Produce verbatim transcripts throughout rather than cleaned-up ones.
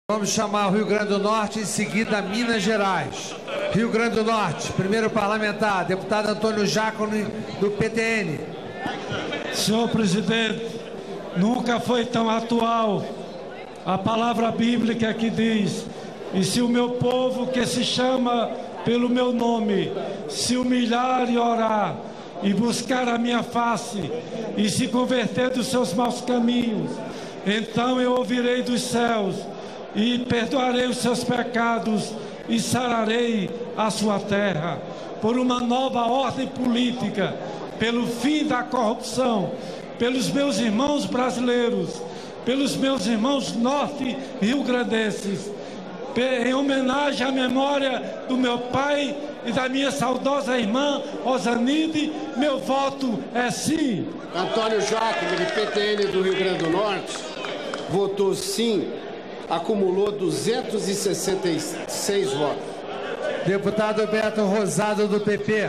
Vamos chamar o Rio Grande do Norte, em seguida Minas Gerais. Rio Grande do Norte, primeiro parlamentar, deputado Antônio Jácone, do P T N. Senhor presidente, nunca foi tão atual a palavra bíblica que diz: e se o meu povo, que se chama pelo meu nome, se humilhar e orar, e buscar a minha face, e se converter dos seus maus caminhos, então eu ouvirei dos céus, e perdoarei os seus pecados, e sararei a sua terra. Por uma nova ordem política, pelo fim da corrupção, pelos meus irmãos brasileiros, pelos meus irmãos norte-riograndenses, em homenagem à memória do meu pai e da minha saudosa irmã Rosanide, meu voto é sim. Antônio Jácone, de P T N do Rio Grande do Norte, votou sim, acumulou duzentos e sessenta e seis votos. Deputado Beto Rosado, do P P.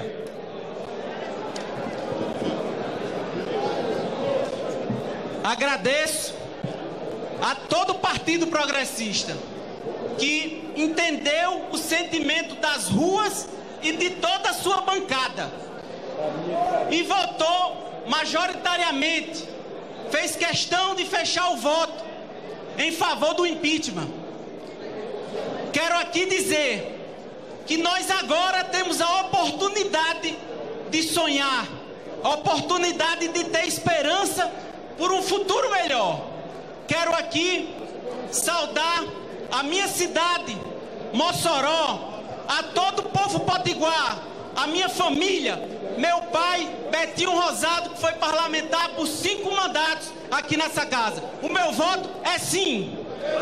Agradeço a todo o Partido Progressista que entendeu o sentimento das ruas e de toda a sua bancada e votou majoritariamente, fez questão de fechar o voto em favor do impeachment. Quero aqui dizer que nós agora temos a oportunidade de sonhar, a oportunidade de ter esperança por um futuro melhor. Quero aqui saudar a minha cidade, Mossoró, a todo o povo potiguar, a minha família, meu pai, Betinho Rosado, que foi parlamentar por cinco mandatos aqui nessa casa. O meu voto é sim.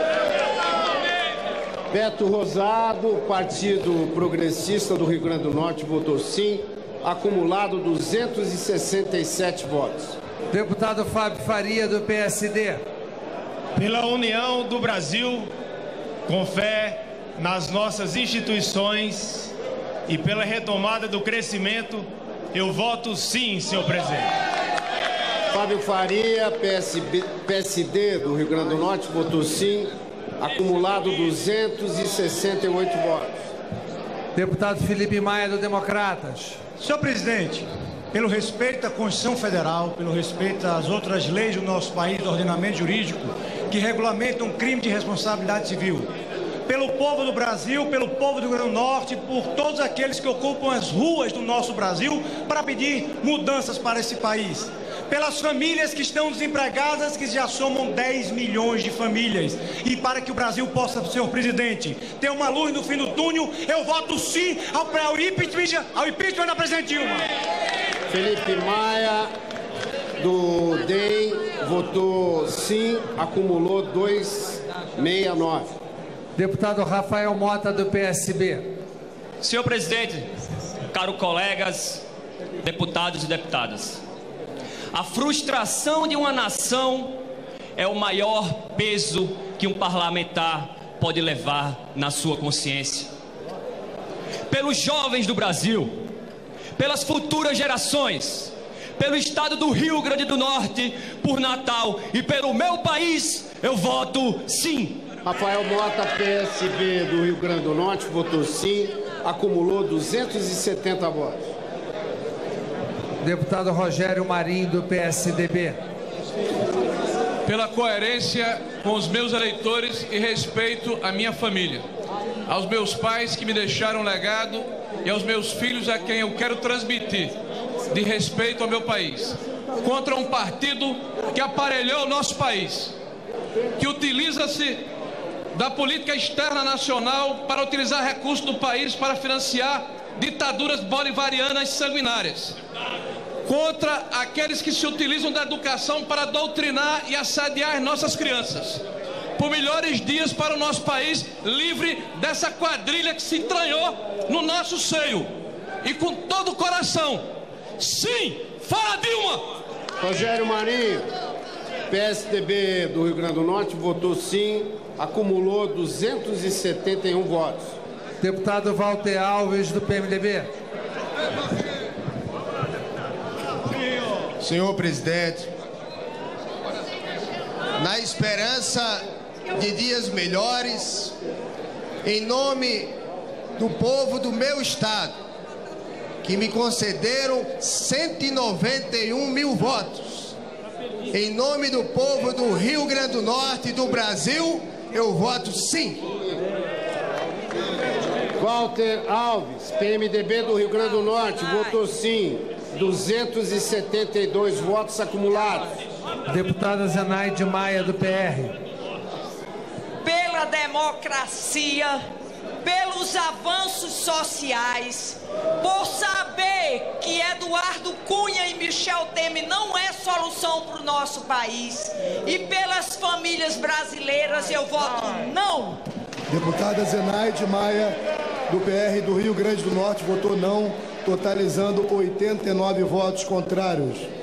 Beto Rosado, Partido Progressista do Rio Grande do Norte, votou sim, acumulado duzentos e sessenta e sete votos. Deputado Fábio Faria, do P S D. Pela união do Brasil, com fé nas nossas instituições e pela retomada do crescimento, eu voto sim, senhor presidente. Fábio Faria, P S D do Rio Grande do Norte, votou sim, acumulado duzentos e sessenta e oito votos. Deputado Felipe Maia, do Democratas. Senhor presidente, pelo respeito à Constituição Federal, pelo respeito às outras leis do nosso país, do ordenamento jurídico, que regulamentam um crime de responsabilidade civil, pelo povo do Brasil, pelo povo do Rio Grande do Norte, por todos aqueles que ocupam as ruas do nosso Brasil para pedir mudanças para esse país, pelas famílias que estão desempregadas, que já somam dez milhões de famílias, e para que o Brasil possa, senhor presidente, ter uma luz no fim do túnel, eu voto sim ao, ao impeachment, ao impeachment da presidente Dilma. Felipe Maia, do D E M, votou sim, acumulou duzentos e sessenta e nove. Deputado Rafael Mota, do P S B. Senhor presidente, caros colegas, deputados e deputadas, a frustração de uma nação é o maior peso que um parlamentar pode levar na sua consciência. Pelos jovens do Brasil, pelas futuras gerações, pelo estado do Rio Grande do Norte, por Natal e pelo meu país, eu voto sim. Rafael Mota, P S B do Rio Grande do Norte, votou sim, acumulou duzentos e setenta votos. Deputado Rogério Marinho, do P S D B. Pela coerência com os meus eleitores e respeito à minha família, aos meus pais que me deixaram um legado e aos meus filhos a quem eu quero transmitir de respeito ao meu país, contra um partido que aparelhou o nosso país, que utiliza-se da política externa nacional para utilizar recursos do país para financiar ditaduras bolivarianas sanguinárias, contra aqueles que se utilizam da educação para doutrinar e assediar nossas crianças, por melhores dias para o nosso país livre dessa quadrilha que se entranhou no nosso seio, e com todo o coração, sim, fora Dilma! Rogério Marinho, P S D B do Rio Grande do Norte, votou sim, acumulou duzentos e setenta e um votos. Deputado Walter Alves, do P M D B. Senhor presidente, na esperança de dias melhores, em nome do povo do meu estado, que me concederam cento e noventa e um mil votos. Em nome do povo do Rio Grande do Norte e do Brasil, eu voto sim. Walter Alves, P M D B do Rio Grande do Norte, votou sim. duzentos e setenta e dois votos acumulados. Deputada Zenaide Maia, do P R. Pela democracia, pelos avanços sociais, por saber que Eduardo Cunha e Michel Temer não é solução para o nosso país, e pelas famílias brasileiras, eu voto não. Deputada Zenaide Maia, do P R do Rio Grande do Norte, votou não, totalizando oitenta e nove votos contrários.